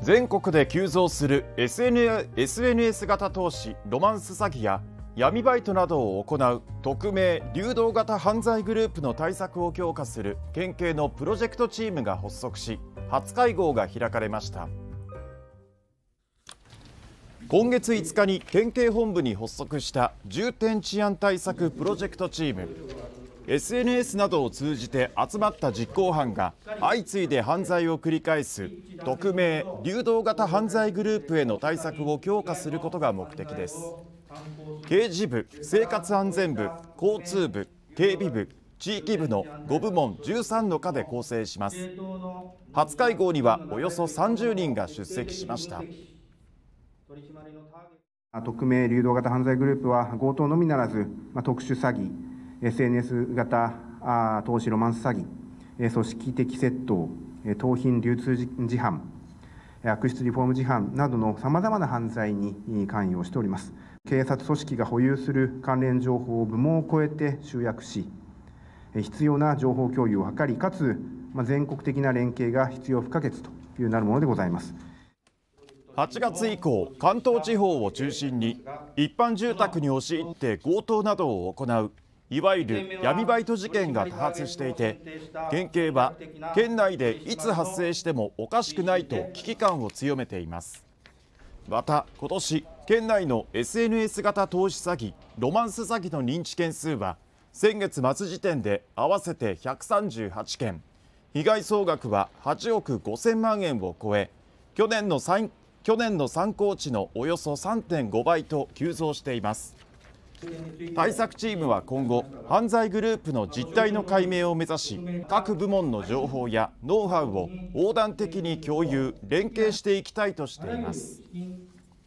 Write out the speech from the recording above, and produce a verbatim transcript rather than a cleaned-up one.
全国で急増する エスエヌエス 型投資ロマンス詐欺や闇バイトなどを行う匿名・流動型犯罪グループの対策を強化する県警のプロジェクトチームが発足し、初会合が開かれました。今月いつかに県警本部に発足した重点治安対策プロジェクトチーム。エスエヌエス などを通じて集まった実行犯が相次いで犯罪を繰り返す匿名・流動型犯罪グループへの対策を強化することが目的です。刑事部、生活安全部、交通部、警備部、地域部のご部門じゅうさんの課で構成します。初会合にはおよそさんじゅうにんが出席しました。 匿名・流動型犯罪グループは強盗のみならず、特殊詐欺、エスエヌエス 型投資ロマンス詐欺、組織的窃盗、盗品流通事犯、悪質リフォーム事犯などのさまざまな犯罪に関与しております。警察組織が保有する関連情報を部門を超えて集約し、必要な情報共有を図り、かつ全国的な連携が必要不可欠というなるものでございます。 はちがつ以降、関東地方を中心に一般住宅に押し入って強盗などを行ういわゆる闇バイト事件が多発していて、県警は県内でいつ発生してもおかしくないと危機感を強めています。また今年県内の エスエヌエス 型投資詐欺ロマンス詐欺の認知件数は先月末時点で合わせてひゃくさんじゅうはちけん、被害総額ははちおくごせんまんえんを超え、去年の参去年の参考値のおよそ さんてんごばいと急増しています。対策チームは今後、犯罪グループの実態の解明を目指し、各部門の情報やノウハウを横断的に共有・連携していきたいとしています。